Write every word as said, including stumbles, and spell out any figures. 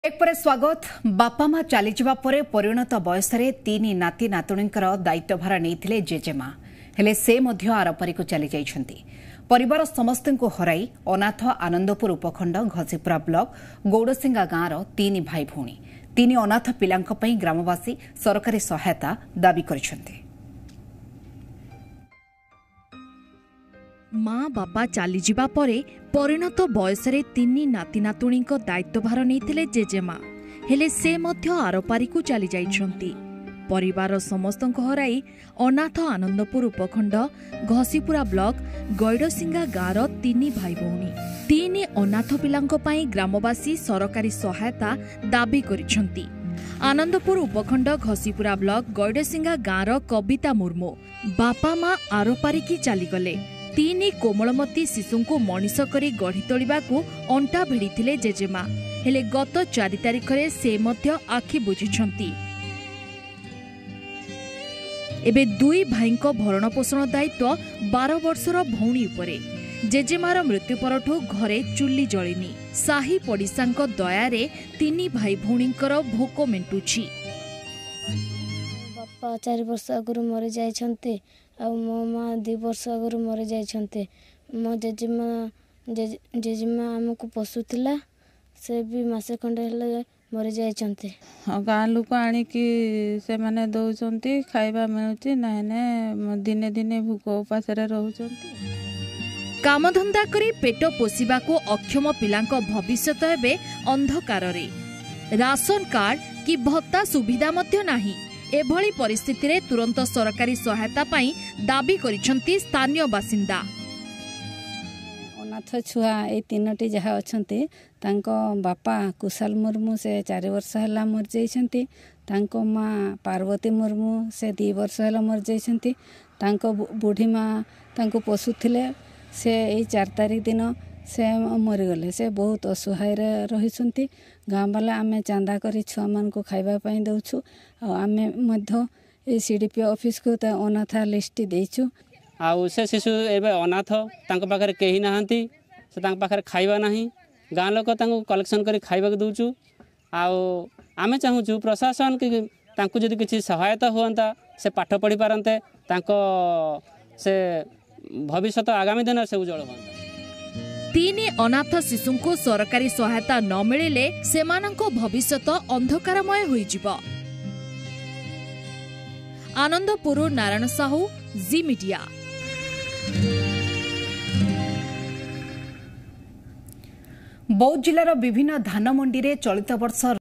एक पर स्वागत बापा माँ चली जावा परे परिणत बयसरे तीन नाती नातुणींकर दायित्वभार नहीं जेजेमा हेले से मध्य आरपारी को चली जाइछंती। परिवार समस्त को हराई अनाथ आनंदपुर उपखंड घसीपुरा ब्लॉक गौड़सिंगा गाँवर तीन भाई भौणी तीन अनाथ पिलांक पई ग्रामवासी सरकारी सहायता दाबी करिसेंती। माँ बापा चली जावा परे परिणत बयसरे तीन नाती नातुणी दायित्वभार नहीं जेजेमा हेले से मध्य आरपारी को चली जाइछंती। परिवार समस्त हराई अनाथ आनंदपुर उपखंड घसीपुरा ब्लॉक गौड़सिंगा गाँवर तीन भाई भौणी तीन अनाथ पिलांक पई ग्रामवासी सरकारी सहायता दाबी करिसेंती। आनंदपुर उपखंड घसीपुरा ब्लॉक गौड़सिंगा गाँवर कविता मुर्मू बापा माँ आरपारी की चलीगले। तीन कोमलमती शिशु को मनीष करी गढ़ी तोलिबा को अंटा भिड़ीथिले जेजेमा हेले गत चार तारिख रे से मध्य आखि बुझिछंती। एबे दुई भाईंको भरण पोषण दायित्व बारह वर्षर भौणी उपरे। जेजेमार मृत्यु परठू घरे चुल्ली जलिनी। साही पड़िशांको दयारे तीन भाई भौणींकर भोक मेंटुछि। बापा चार वर्ष आगु मरी जाइछंती आ मो माँ दु वर्ष आगु मरी जाइछंती। मो जेजेमा जेजेमा हमको पोसुथिला से भी मासे खंडे हेले मरी जाइछंती। गाँ लोक आनिकी से माने दउछंती खाइबा मिलुची नाने दिने दिने भूख उपास रे रहउछंती। कामधंदा करी पेट पोषिबा को अक्षम पिलांको भविष्यत हेबे अंधकार रे। राशन कार्ड कि भत्ता सुविधा मध्य नाही। एभली परिस्थिति रे तुरंत सरकारी सहायता पाई दाबी करिसंती स्थानीय बासिंदा। अनाथ छुआ ए तीनोटी जहा अछंती तांको बापा कुशल मुर्मू से चार वर्ष हला मर जाइछंती। तांको माँ पार्वती मुर्मू से दु वर्ष हला मर जाइछंती। तांको बुढ़ी माँ तांको पोसुथिले से ए चार तारीख दिन से मरीगले। से बहुत असहाय रही। गाँ वाला आम चांदा कर छुआ मान को खाइबा पाई दउछु। आमे मध्य ए सीडीपी ऑफिस को अनाथ लिस्ट देइछु। आउ से शिशु एबे अनाथ तांको पाखरे केही नाहंती से तांको पाखरे खाइबा नाही। गाँ लोक तांको कलेक्शन करी खाइबा दउछु। आउ आमे चाहूछु प्रशासन कि तांको जदि किछि सहायता होंता से पाठ पढ़ी पारंते तांको से भविष्यत आगामी दिन से उज्जवल होंता। तीन अनाथ शिशु को सरकारी सहायता न मिले सेमानंको भविष्यत अंधकारमय होई जिवो। आनंदपुर नारायण साहू जी मीडिया। बौद्ध जिलार विभिन्न धान मंडी रे चलित वर्ष